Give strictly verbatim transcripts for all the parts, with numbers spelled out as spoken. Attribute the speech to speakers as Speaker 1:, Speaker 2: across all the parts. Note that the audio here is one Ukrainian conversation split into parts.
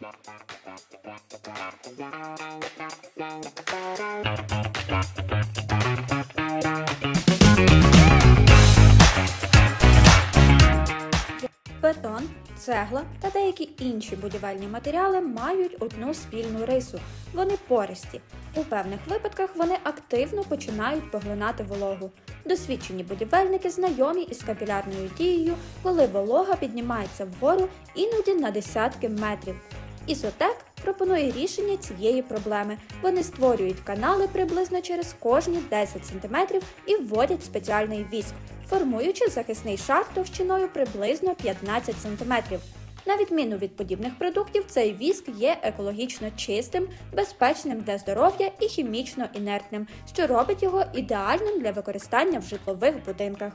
Speaker 1: Бетон, цегла та деякі інші будівельні матеріали мають одну спільну рису – вони пористі. У певних випадках вони активно починають поглинати вологу. Досвідчені будівельники знайомі із капілярною дією, коли волога піднімається вгору іноді на десятки метрів. Ізотек пропонує рішення цієї проблеми. Вони створюють канали приблизно через кожні десять сантиметрів і вводять спеціальний віск, формуючи захисний шар товщиною приблизно п'ятнадцять сантиметрів. На відміну від подібних продуктів, цей віск є екологічно чистим, безпечним для здоров'я і хімічно інертним, що робить його ідеальним для використання в житлових будинках.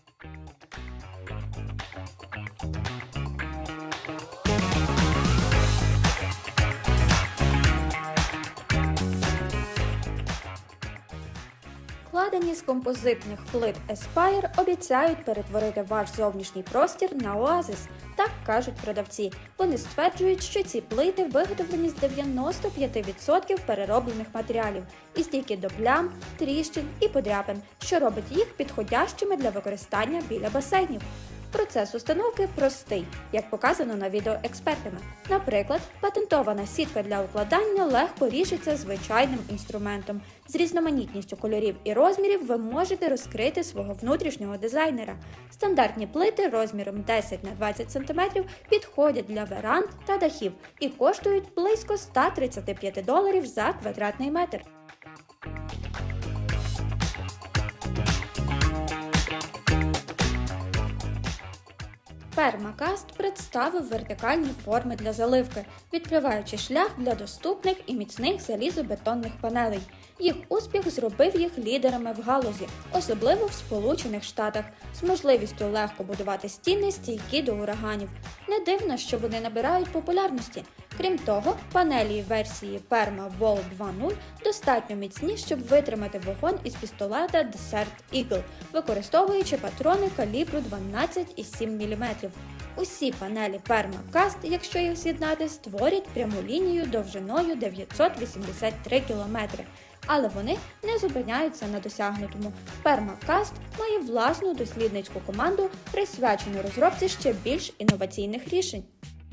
Speaker 1: Складені з композитних плит Aspire обіцяють перетворити ваш зовнішній простір на оазис, так кажуть продавці. Вони стверджують, що ці плити виготовлені з дев'яносто п'ять відсотків перероблених матеріалів і стійкі до плям, тріщин і подряпин, що робить їх підходящими для використання біля басейнів. Процес установки простий, як показано на відео експертами. Наприклад, патентована сітка для укладання легко ріжеться звичайним інструментом. З різноманітністю кольорів і розмірів ви можете розкрити свого внутрішнього дизайнера. Стандартні плити розміром десять на двадцять сантиметрів підходять для веранд та дахів і коштують близько ста тридцяти п'яти доларів за квадратний метр. Permacast представив вертикальні форми для заливки, відкриваючи шлях для доступних і міцних залізобетонних панелей. Їх успіх зробив їх лідерами в галузі, особливо в Сполучених Штатах, з можливістю легко будувати стіни, стійкі до ураганів. Не дивно, що вони набирають популярності. Крім того, панелі версії PermaWall два нуль достатньо міцні, щоб витримати вогонь із пістолета Desert Eagle, використовуючи патрони калібру дванадцять і сім міліметрів. Усі панелі Permacast, якщо їх з'єднати, створять пряму лінію довжиною дев'ятсот вісімдесят три кілометри. Але вони не зупиняються на досягнутому. Permacast має власну дослідницьку команду, присвячену розробці ще більш інноваційних рішень.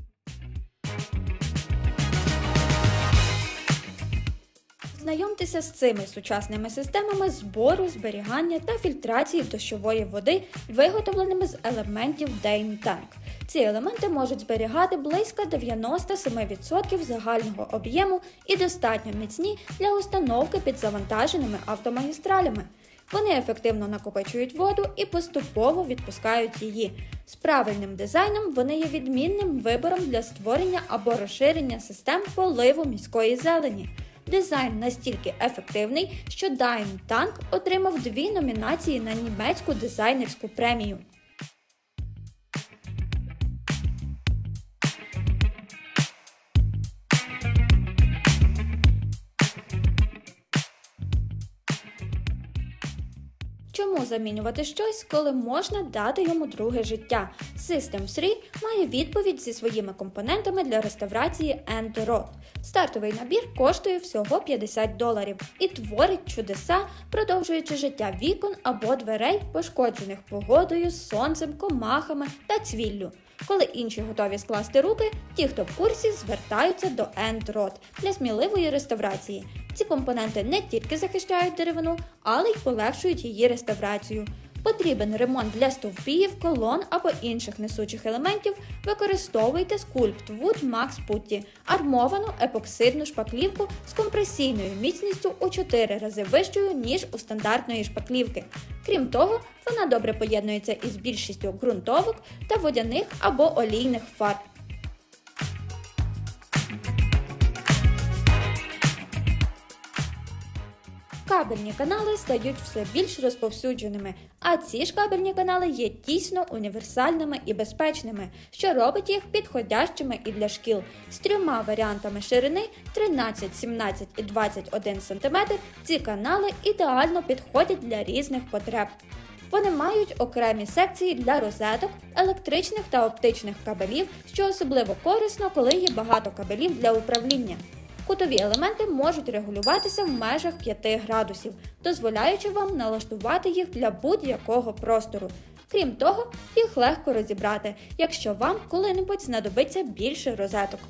Speaker 1: Знайомтеся з цими сучасними системами збору, зберігання та фільтрації дощової води, виготовленими з елементів Dane Tank. Ці елементи можуть зберігати близько дев'яносто сім відсотків загального об'єму і достатньо міцні для установки під завантаженими автомагістралями. Вони ефективно накопичують воду і поступово відпускають її. З правильним дизайном вони є відмінним вибором для створення або розширення систем поливу міської зелені. Дизайн настільки ефективний, що Dane Tank отримав дві номінації на німецьку дизайнерську премію. Чому замінювати щось, коли можна дати йому друге життя? Systems три має відповідь зі своїми компонентами для реставрації End-Rot. Стартовий набір коштує всього п'ятдесят доларів і творить чудеса, продовжуючи життя вікон або дверей, пошкоджених погодою, сонцем, комахами та цвіллю. Коли інші готові скласти руки, ті, хто в курсі, звертаються до End-Rot для сміливої реставрації. Ці компоненти не тільки захищають деревину, але й полегшують її реставрацію. Потрібен ремонт для стовпів, колон або інших несучих елементів, використовуйте Sculpt Wood Max Putty – армовану епоксидну шпаклівку з компресійною міцністю у чотири рази вищою, ніж у стандартної шпаклівки. Крім того, вона добре поєднується із більшістю ґрунтовок та водяних або олійних фарб. Кабельні канали стають все більш розповсюдженими, а ці ж кабельні канали є дійсно універсальними і безпечними, що робить їх підходящими і для шкіл. З трьома варіантами ширини тринадцять, сімнадцять і двадцять один сантиметр ці канали ідеально підходять для різних потреб. Вони мають окремі секції для розеток, електричних та оптичних кабелів, що особливо корисно, коли є багато кабелів для управління. Кутові елементи можуть регулюватися в межах п'яти градусів, дозволяючи вам налаштувати їх для будь-якого простору. Крім того, їх легко розібрати, якщо вам коли-небудь знадобиться більше розеток.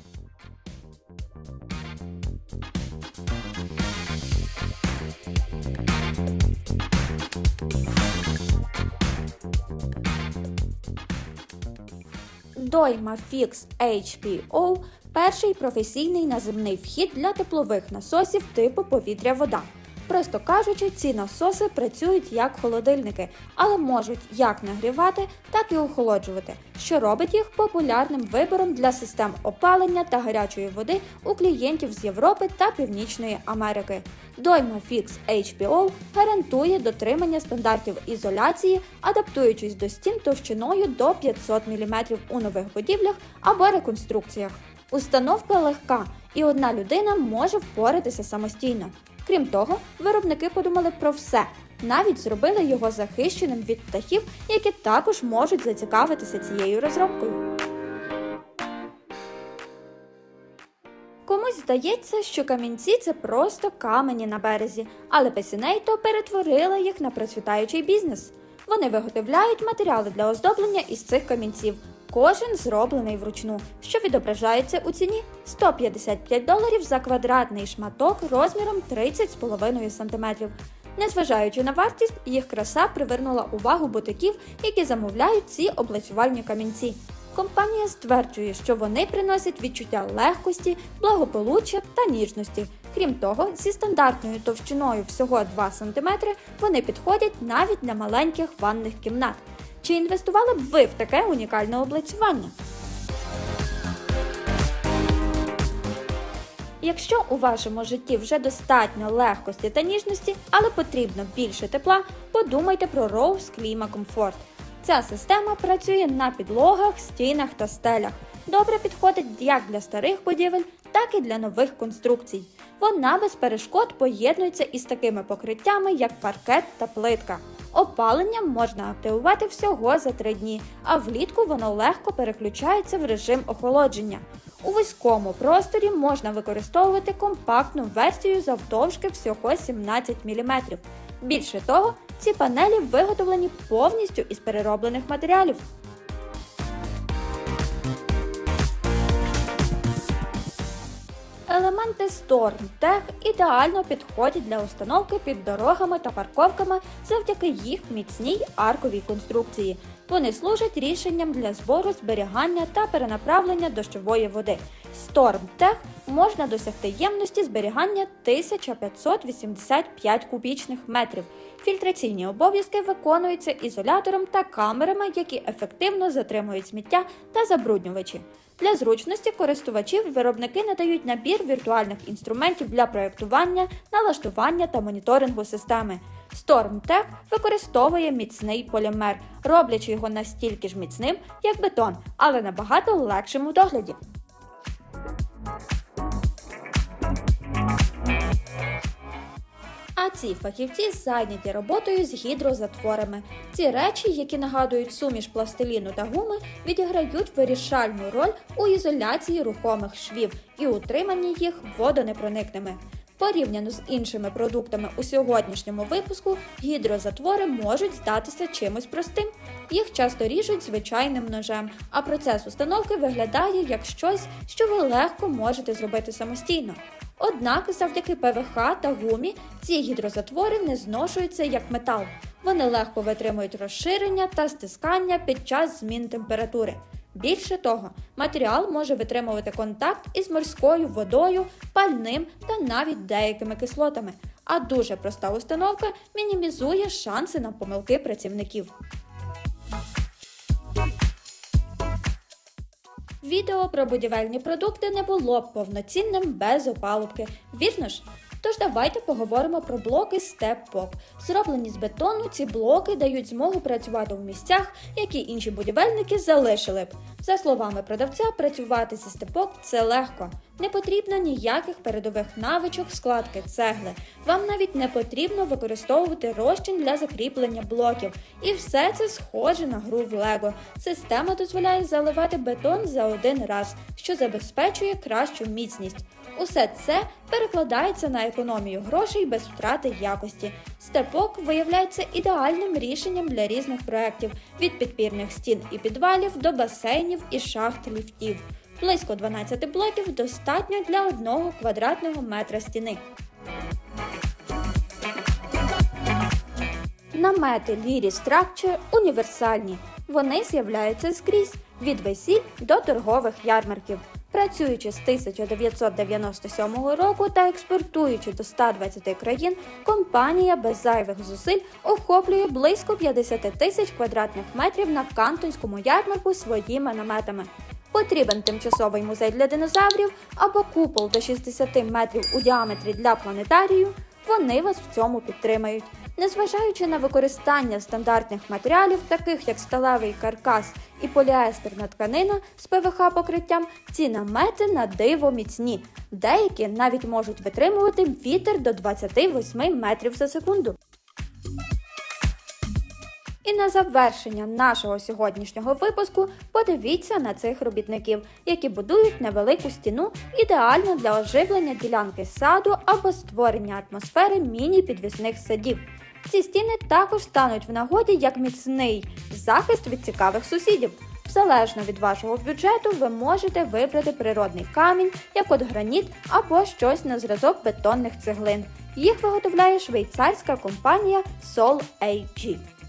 Speaker 1: Дойма Fix ейч пі о – перший професійний наземний вхід для теплових насосів типу повітря-вода. Просто кажучи, ці насоси працюють як холодильники, але можуть як нагрівати, так і охолоджувати, що робить їх популярним вибором для систем опалення та гарячої води у клієнтів з Європи та Північної Америки. Дойма Fix ейч пі о гарантує дотримання стандартів ізоляції, адаптуючись до стін товщиною до п'ятсот міліметрів у нових будівлях або реконструкціях. Установка легка, і одна людина може впоратися самостійно. Крім того, виробники подумали про все, навіть зробили його захищеним від птахів, які також можуть зацікавитися цією розробкою. Комусь здається, що камінці – це просто камені на березі, але Pecinato перетворила їх на процвітаючий бізнес. Вони виготовляють матеріали для оздоблення із цих камінців, кожен зроблений вручну, що відображається у ціні сто п'ятдесят п'ять доларів за квадратний шматок розміром тридцять з половиною сантиметрів. Незважаючи на вартість, їх краса привернула увагу бутиків, які замовляють ці облицювальні камінці. Компанія стверджує, що вони приносять відчуття легкості, благополуччя та ніжності. Крім того, зі стандартною товщиною всього два сантиметри вони підходять навіть для маленьких ванних кімнат. Чи інвестували б ви в таке унікальне облицювання? Якщо у вашому житті вже достатньо легкості та ніжності, але потрібно більше тепла, подумайте про Rose Klima Comfort. Ця система працює на підлогах, стінах та стелях. Добре підходить як для старих будівель, так і для нових конструкцій. Вона без перешкод поєднується із такими покриттями, як паркет та плитка. Опалення можна активувати всього за три дні, а влітку воно легко переключається в режим охолодження. У вузькому просторі можна використовувати компактну версію завдовжки всього сімнадцять міліметрів. Більше того, ці панелі виготовлені повністю із перероблених матеріалів. Елементи StormTech ідеально підходять для установки під дорогами та парковками завдяки їх міцній арковій конструкції. Вони служать рішенням для збору, зберігання та перенаправлення дощової води. StormTech можна досягти ємності зберігання тисяча п'ятсот вісімдесят п'ять кубічних метрів. Фільтраційні обов'язки виконуються ізолятором та камерами, які ефективно затримують сміття та забруднювачі. Для зручності користувачів виробники надають набір віртуальних інструментів для проєктування, налаштування та моніторингу системи. StormTech використовує міцний полімер, роблячи його настільки ж міцним, як бетон, але набагато легшим у догляді. А ці фахівці зайняті роботою з гідрозатворами. Ці речі, які нагадують суміш пластиліну та гуми, відіграють вирішальну роль у ізоляції рухомих швів і утриманні їх водонепроникними. Порівняно з іншими продуктами у сьогоднішньому випуску, гідрозатвори можуть здатися чимось простим. Їх часто ріжуть звичайним ножем, а процес установки виглядає як щось, що ви легко можете зробити самостійно. Однак, завдяки пе ве ха та гумі, ці гідрозатвори не зношуються як метал. Вони легко витримують розширення та стискання під час змін температури. Більше того, матеріал може витримувати контакт із морською водою, пальним та навіть деякими кислотами. А дуже проста установка мінімізує шанси на помилки працівників. Відео про будівельні продукти не було б повноцінним без опалубки, вірно ж? Тож давайте поговоримо про блоки StepPop. Зроблені з бетону, ці блоки дають змогу працювати в місцях, які інші будівельники залишили б. За словами продавця, працювати зі StepPop – це легко. Не потрібно ніяких передових навичок складки цегли. Вам навіть не потрібно використовувати розчин для закріплення блоків. І все це схоже на гру в Лего. Система дозволяє заливати бетон за один раз, що забезпечує кращу міцність. Усе це перекладається на економію грошей без втрати якості. Степок виявляється ідеальним рішенням для різних проєктів – від підпірних стін і підвалів до басейнів і шахт ліфтів. Близько дванадцяти блоків достатньо для одного квадратного метра стіни. Намети Lyri Structure універсальні. Вони з'являються скрізь – від весіль до торгових ярмарків. Працюючи з тисяча дев'ятсот дев'яносто сьомого року та експортуючи до ста двадцяти країн, компанія без зайвих зусиль охоплює близько п'ятдесят тисяч квадратних метрів на Кантонському ярмарку своїми наметами. Потрібен тимчасовий музей для динозаврів або купол до шістдесят метрів у діаметрі для планетарію, вони вас в цьому підтримають. Незважаючи на використання стандартних матеріалів, таких як сталевий каркас і поліестерна тканина з пе ве ха-покриттям, ці намети на диво міцні. Деякі навіть можуть витримувати вітер до двадцяти восьми метрів за секунду. І на завершення нашого сьогоднішнього випуску подивіться на цих робітників, які будують невелику стіну ідеально для оживлення ділянки саду або створення атмосфери міні-підвісних садів. Ці стіни також стануть в нагоді як міцний захист від цікавих сусідів. Залежно від вашого бюджету ви можете вибрати природний камінь, як от граніт або щось на зразок бетонних цеглин. Їх виготовляє швейцарська компанія сол ей джі.